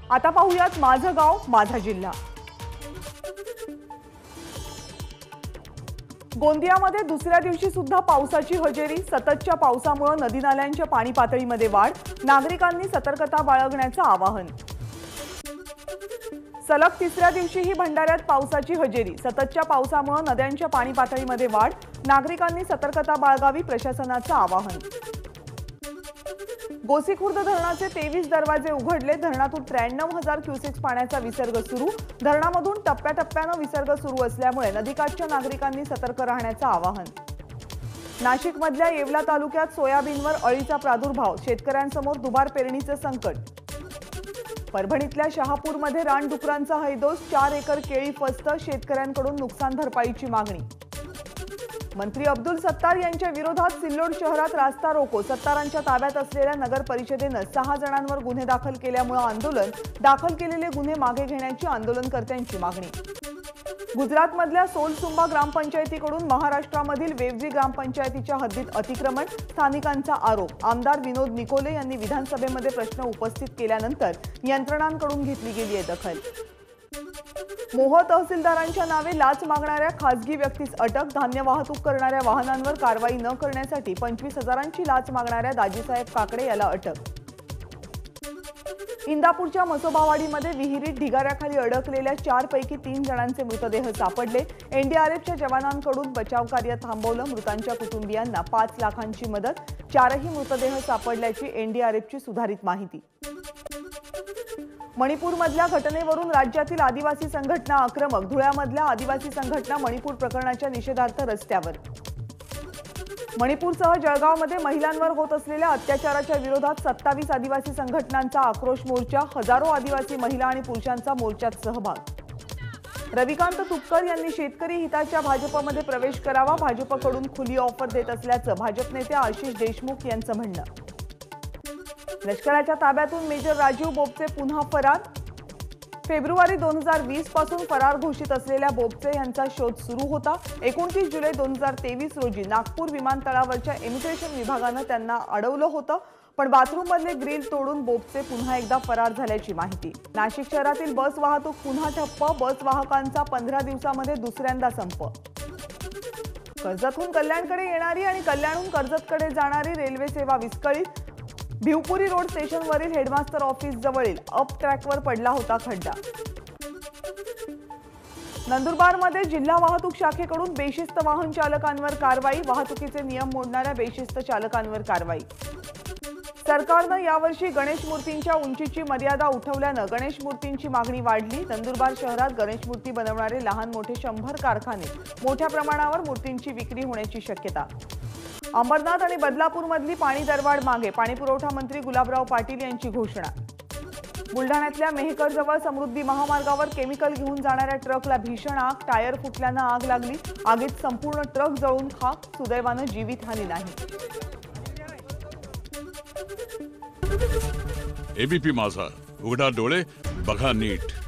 आता पाहूयात माझं गाव माझा जिल्हा। गोंदियामध्ये दुसऱ्या दिवशी सुद्धा पावसाची हजेरी। सततच्या पावसामुळे नदी नाल्यांच्या पाणी पातळीमध्ये वाढ, नागरिकांनी सतर्कता बाळगण्याचं आवाहन। सलग तिसऱ्या दिवशीही भंडाऱ्यात पावसाची हजेरी। सततच्या पावसामुळे नद्यांच्या पाणी पातळीमध्ये वाढ, नागरिकांनी सतर्कता बाळगावी, प्रशासनाचं आवाहन। गोसीखुर्द धरणाचे 23 दरवाजे उघडले। धरणातून 93,000 क्युसेक्स पाण्याचा विसर्ग सुरू। धरणामधून टप्प्याटप्प्याने विसर्ग सुरू असल्यामुळे नदीकाठच्या नागरिकांनी सतर्क राहण्याचं आवाहन। नाशिकमधल्या येवला तालुक्यात सोयाबीनवर अळीचा प्रादुर्भाव, शेतकऱ्यांसमोर दुबार पेरणीचं संकट। परभणीतल्या शहापूरमध्ये रानडुकरांचा हैदोस, 4 एकर केळी फस्त, शेतकऱ्यांकडून नुकसान भरपाईची मागणी। मंत्री अब्दुल सत्तार यांच्या विरोधात सिल्लोड शहरात रास्ता रोको। सत्तारांच्या ताब्यात असलेल्या नगर परिषदेने 6 जणांवर गुन्हे दाखल केल्यामुळे आंदोलन। दाखल केलेले गुन्हे मागे घेण्याची आंदोलनकर्त्यांची मागणी। गुजरातमधल्या सोलसुंबा ग्रामपंचायतीकडून महाराष्ट्रामधील वेवजी ग्रामपंचायतीच्या हद्दीत अतिक्रमण, स्थानिकांचा आरोप। आमदार विनोद निकोले यांनी विधानसभेमध्ये प्रश्न उपस्थित केल्यानंतर यंत्रणांकडून घेतली गेली आहे दखल। मोहोळ तहसीलदारांच्या नावे लाच मागणाऱ्या खासगी व्यक्तीस अटक। धान्य वाहतूक करणाऱ्या वाहनांवर कारवाई न करण्यासाठी 25,000ची लाच मागणाऱ्या दाजीसाहेब काकडे याला अटक। इंदापूरच्या मसोबावाडीमध्ये विहिरीत ढिगाऱ्याखाली अडकलेल्या 4 पैकी 3 जणांचे मृतदेह सापडले। एनडीआरएफच्या जवानांकडून बचाव कार्य थांबवलं। मृतांच्या कुटुंबियांना 5 लाखांची मदत। 4ही मृतदेह सापडल्याची एनडीआरएफची सुधारित माहिती। मणिपूरमधल्या घटनेवरून राज्यातील आदिवासी संघटना आक्रमक। धुळ्यामधल्या आदिवासी संघटना मणिपूर प्रकरणाच्या निषेधार्थ रस्त्यावर। मणिपूरसह जळगावमध्ये महिलांवर होत असलेल्या अत्याचाराच्या विरोधात 27 आदिवासी संघटनांचा आक्रोश मोर्चा। हजारो आदिवासी महिला आणि पुरुषांचा मोर्चात सहभाग। रविकांत तुपकर यांनी शेतकरी हिताच्या भाजपमध्ये प्रवेश करावा। भाजपकडून खुली ऑफर देत असल्याचं भाजप नेते आशिष देशमुख यांचं म्हणणं। लष्कराच्या ताब्यातून मेजर राजीव बोबचे पुन्हा फरार। फेब्रुवारी 2020 पासून फरार घोषित असलेल्या बोबचे यांचा शोध सुरू होता। 29 जुलै 2023 रोजी नागपूर विमानतळावरच्या इमिग्रेशन विभागानं त्यांना अडवलं होतं, पण बाथरूममधले ग्रिल तोडून बोबचे पुन्हा एकदा फरार झाल्याची माहिती। नाशिक शहरातील बस वाहतूक पुन्हा ठप्प। बस वाहकांचा 15 दिवसांमध्ये दुसऱ्यांदा संप। कर्जतहून कल्याणकडे येणारी आणि कल्याणहून कर्जतकडे जाणारी रेल्वे सेवा विस्कळीत। भिवपुरी रोड स्टेशनवरील हेडमास्टर ऑफिस जवळील अप ट्रॅकवर पडला होता खड्डा। नंदुरबारमध्ये जिल्हा वाहतूक शाखेकडून बेशिस्त वाहन चालकांवर कारवाई। वाहतुकीचे नियम मोडणाऱ्या बेशिस्त चालकांवर कारवाई। सरकारनं यावर्षी गणेश मूर्तींच्या उंचीची मर्यादा उठवल्यानं गणेश मूर्तींची मागणी वाढली। नंदुरबार शहरात गणेश मूर्ती बनवणारे लहान मोठे 100 कारखाने, मोठ्या प्रमाणावर मूर्तींची विक्री होण्याची शक्यता। अंबरनाथ आणि बदलापूरमधली पाणी दरवाढ मागे। पाणीपुरवठा मंत्री गुलाबराव पाटील यांची घोषणा। बुलढाण्यातल्या मेहकरजवळ समृद्धी महामार्गावर केमिकल घेऊन जाणाऱ्या ट्रकला भीषण आग। टायर फुटल्यानं आग लागली। आगीत संपूर्ण ट्रक जळून खाक। सुदैवानं जीवितहानी नाही। एबीपी माझा, उघडा डोळे बघा नीट।